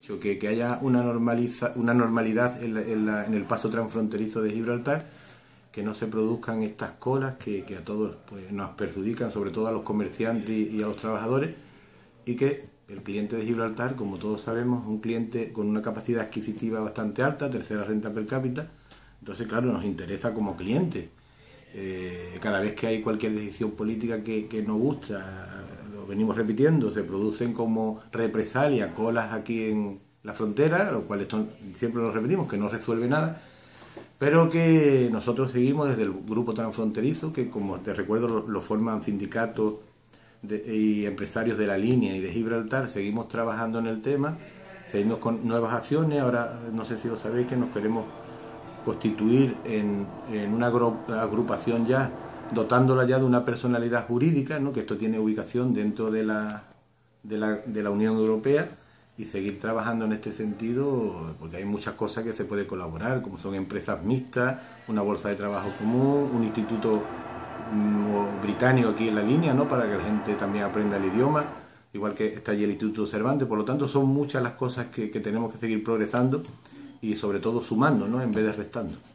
dicho, que haya una normalidad en el paso transfronterizo de Gibraltar, que no se produzcan estas colas que a todos pues, nos perjudican, sobre todo a los comerciantes y a los trabajadores, y que el cliente de Gibraltar, como todos sabemos, es un cliente con una capacidad adquisitiva bastante alta, tercera renta per cápita. Entonces, claro, nos interesa como cliente. Cada vez que hay cualquier decisión política que nos gusta, lo venimos repitiendo, se producen como represalias, colas aquí en la frontera, lo cual siempre lo repetimos, que no resuelve nada, pero que nosotros seguimos desde el grupo transfronterizo, que como te recuerdo lo forman sindicatos y empresarios de la línea y de Gibraltar. Seguimos trabajando en el tema, seguimos con nuevas acciones. Ahora, no sé si lo sabéis, que nos queremos constituir en una agrupación ya, dotándola ya de una personalidad jurídica, ¿no? Que esto tiene ubicación dentro de la Unión Europea, y seguir trabajando en este sentido, porque hay muchas cosas que se puede colaborar, como son empresas mixtas, una bolsa de trabajo común, un instituto británico aquí en la línea, ¿no? Para que la gente también aprenda el idioma, igual que está allí el Instituto Cervantes. Por lo tanto, son muchas las cosas que tenemos que seguir progresando y sobre todo sumando, ¿no? En vez de restando.